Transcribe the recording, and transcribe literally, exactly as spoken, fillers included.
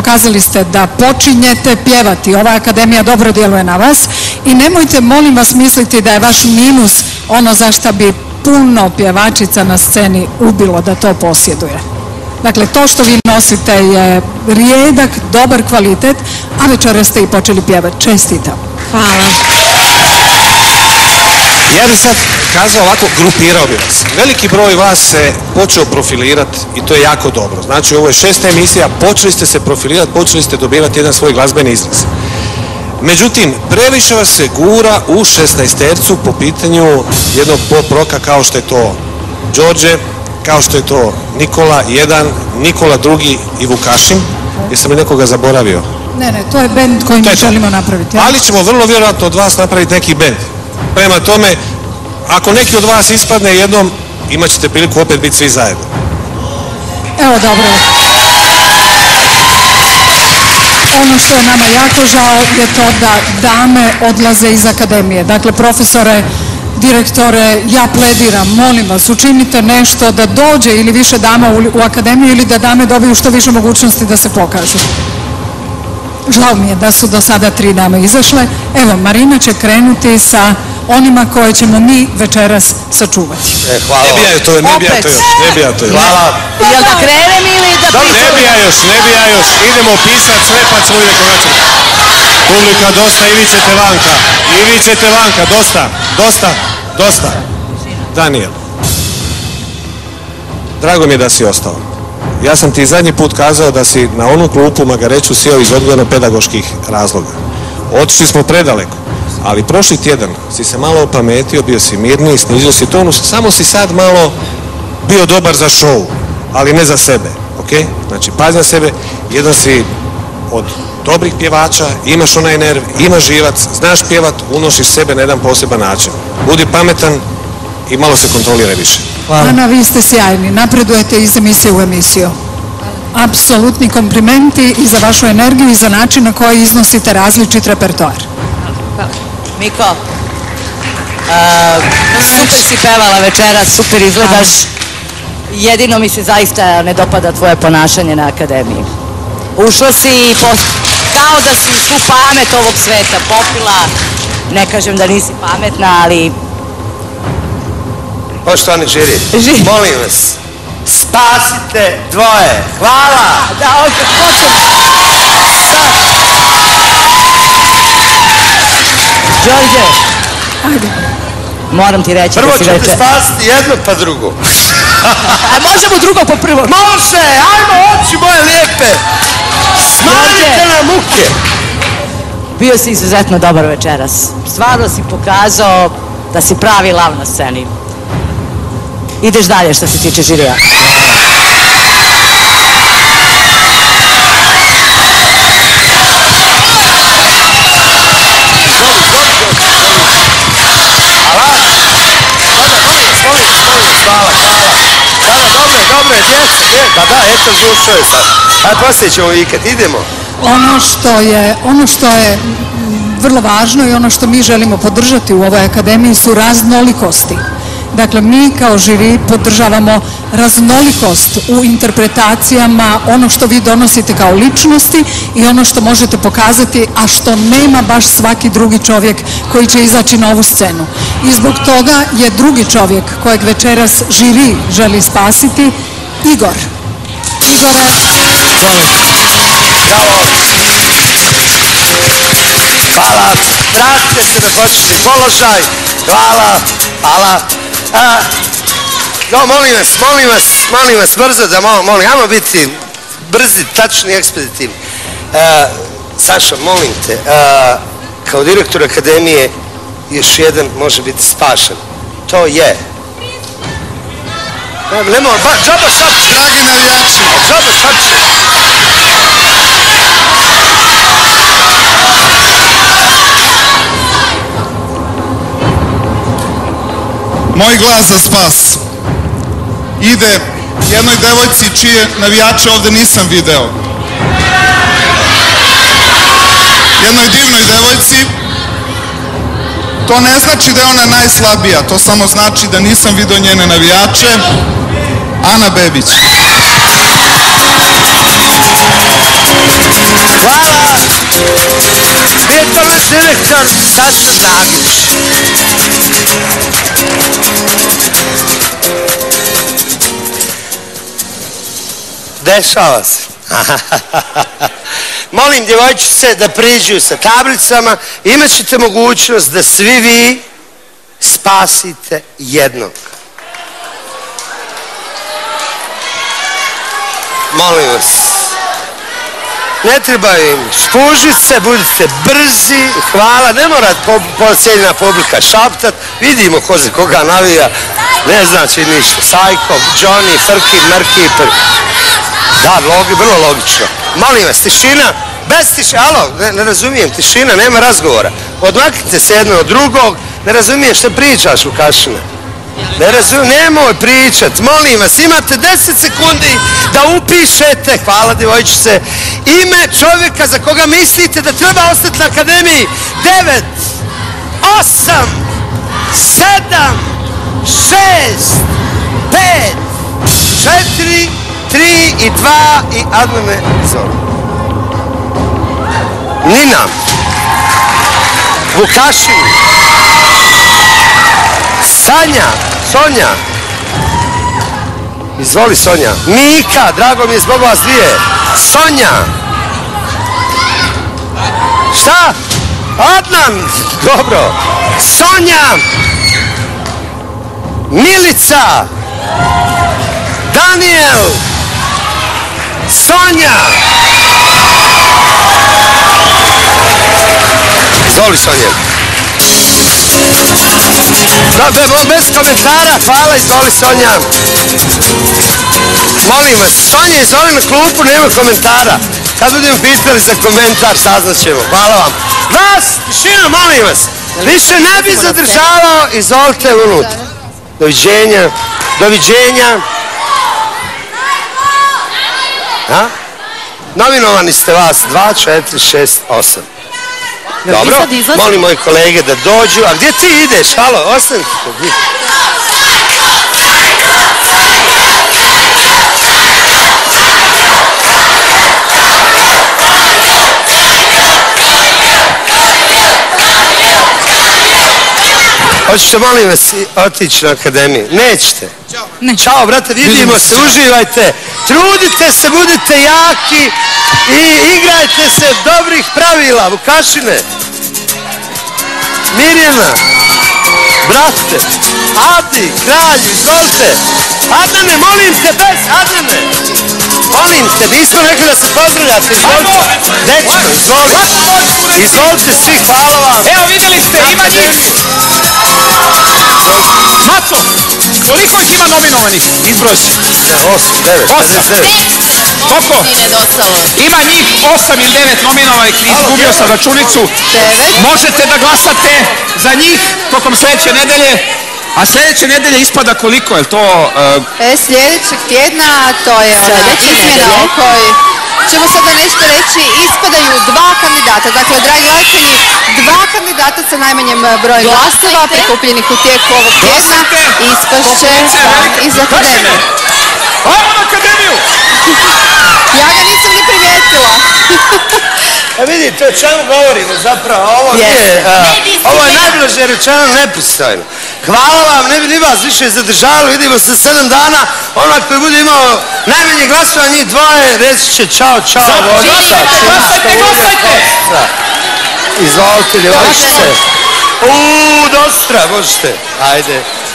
pokazali ste da počinjete pjevati. Ova akademija dobro djeluje na vas i nemojte, molim vas, misliti da je vaš minus ono za što bi puno pjevačica na sceni ubilo da to posjeduje. Dakle, to što vi nosite je rijedak, dobar kvalitet, a večeras ste i počeli pjevati. Čestitam. Hvala. Ja bih sad kazao ovako, grupirao bih vas. Veliki broj vas se počeo profilirati i to je jako dobro. Znači, ovo je šesta emisija, počeli ste se profilirati, počeli ste dobivati jedan svoj glazbeni izraz. Međutim, previše vas se gura u šesnaestercu po pitanju jednog pop roka kao što je to Đorđe, kao što je to Nikola jedan, Nikola drugi i Vukašin. Jesam li nekoga zaboravio? Ne, ne, to je bend koji mi želimo napraviti. Ali ćemo vrlo vjerojatno od vas napraviti neki bend. Prema tome, ako neki od vas ispadne jednom, imat ćete priliku opet biti svi zajedno. Evo, dobro. Ono što je nama jako žao je to da dame odlaze iz akademije. Dakle, profesore, direktore, ja plediram, molim vas, učinite nešto da dođe ili više dama u akademiju ili da dame dobiju što više mogućnosti da se pokažu. Žao mi je da su do sada tri dame izašle. Evo, Marina će krenuti sa onima koje ćemo mi večeras sačuvati. E, hvala. Ne bija to, ne bija to još, ne bija to još. Hvala. Jel da krenem ili da pričam? Ne bija još, ne bija još. Idemo pisat sve pa ćemo ide konačno. Publika, dosta, i vi ćete vanka. I vi ćete vanka, dosta, dosta, dosta. Daniel. Drago mi je da si ostao. Ja sam ti zadnji put kazao da si na onu klupu Magareću sjeo iz odgojno-pedagoških razloga. Otišli smo predaleko, ali prošli tjedan si se malo opametio, bio si mirniji, snizio si tonus, samo si sad malo bio dobar za show, ali ne za sebe, ok? Znači, pazi na sebe, jedan si od dobrih pjevača, imaš onaj nerv, imaš živac, znaš pjevat, unosiš sebe na jedan poseban način. Budi pametan i malo se kontroliraj više. Ana, vi ste sjajni, napredujete iz emisije u emisiju. Apsolutni komplimenti i za vašu energiju i za način na koji iznosite različit repertoar. Miko, super si pevala večeras, super izgledaš. Jedino mi se zaista ne dopada tvoje ponašanje na akademiji. Ušla si kao da si svu pamet ovog sveta popila. Ne kažem da nisi pametna, ali... Poštovani žiri, molim vas, spasite dvoje. Hvala! Da, ok, Đorđe, moram ti reći da si večer... Prvo ćete večer... spasiti jednog pa drugog. A možemo drugo po prvo? Može, ajmo oči moje lijepe! Smanjite na muke! Bio si izuzetno dobar večeras. Stvarno si pokazao da si pravi lav na sceni. Ideš dalje što se tiče žirija. Dobre, djeca, djeca, da, eto zušao je sad. Ajde, poslije ćemo vikat, idemo. Ono što je, ono što je vrlo važno i ono što mi želimo podržati u ovoj akademiji su raznolikosti. Dakle, mi kao žiri podržavamo raznolikost u interpretacijama, ono što vi donosite kao ličnosti i ono što možete pokazati, a što nema baš svaki drugi čovjek koji će izaći na ovu scenu. I zbog toga je drugi čovjek kojeg večeras žiri želi spasiti, Igor. Igore. Hvala, vratite se na početni položaj. Hvala, hvala. No, molim vas, molim vas, molim vas, brzo da molim, ajmo biti brzi, tačni, ekspeditivni. Saša, molim te, kao direktor akademije još jedan može biti spašen. To je. Nemo, džaba šapče. Dragi navijači. Džaba šapče. Moj glas za spas ide jednoj devojci čije navijače ovde nisam video. Jednoj divnoj devojci. To ne znači da je ona najslabija, to samo znači da nisam video njene navijače. Ana Bebić. direktor Saša Dragić. Dešava se. Molim djevojčice da priđu sa tablicama. Imat ćete mogućnost da svi vi spasite jednog. Molim vas. Ne treba im spužit se, budite brzi, hvala, ne mora cijeljena publika šaptat, vidimo ko za koga navija, ne znači ništa, Sajko, Johnny, Frki, Mrki, da, logi, vrlo logično. Molim vas, tišina, bez tišina, alo, ne, ne razumijem, tišina, nema razgovora, odmaknite se jedno od drugog, ne razumijem što pričaš, Lukašine. Ne razumijem, nemoj pričat, molim vas, imate deset sekundi da upišete, hvala djevojčice, ime čovjeka za koga mislite da treba ostati na akademiji. Devet, osam, sedam, šest, pet, četiri, tri i dva i Adnane Zor. Nina, Vukašin, Sanja, Sonja, izvoli Sonja, Mika, drago mi je zbog vas dvije, Sonja, šta? Adnan, dobro, Sonja, Milica, Daniel, Sonja, izvoli Sonja. Da, be, bez komentara, hvala, izvoli Sonja. Molim vas, Sonja, izvoli na klupu, nema komentara. Kad budemo pitali za komentar, saznat ćemo. Hvala vam. Vas, tišina, molim vas. Više ne bi zadržavao, izvolite unutra. Doviđenja, doviđenja. Ha? Nominovani ste vas, dva, četiri, šest, osam. Dobro, molim moji kolege da dođu. A gdje ti ideš? Halo, ostanite. Hoćete, molim vas, otići na akademiju? Nećete? Ćao, brate, vidimo se, uživajte. Trudite se, budite jaki i igrajte se dobrih pravila. Vukašine, Mirjana, brate, Adi, kralju, izvolite. Adnane, molim te, bez, Adnane. Molim te, nismo rekli da se pozdravljate, izvolite. Dečko, izvolite. Izvolite svi, hvala vam. Evo, vidjeli ste, ima njih. Maco, koliko ih ima nominovanih? Izbroj se. Osam, devet, pedeset devet. Koliko? Ima njih osam ili devet nominovanih, izgubio sam računicu. Možete da glasate za njih tokom sljedeće nedelje. A sljedeće nedelje ispada koliko, je to... Sljedećeg tjedna, to je izmjena o kojoj ćemo sada nešto reći, ispadaju dva kandidata. Dakle, dragi gledatelji, dva kandidata sa najmanjem brojem glasova prikupljenih u tijeku ovog tjedna ispašće iz akademije. Ajmo na akademiju! Ja ga nisam ni primijetila. A vidite, o čemu govorimo zapravo, ovo je, ovo je najbliže rečeno nepristojno. Hvala vam, ne bi ni vas više zadržali, vidimo se sedam dana, onaj koji bude imao najmanje glasova, njih dvoje, reći će čao, čao, vodnica, činska, ulje, kostra. Izvolite, djevojčice. Uuu, dostra, možete, ajde.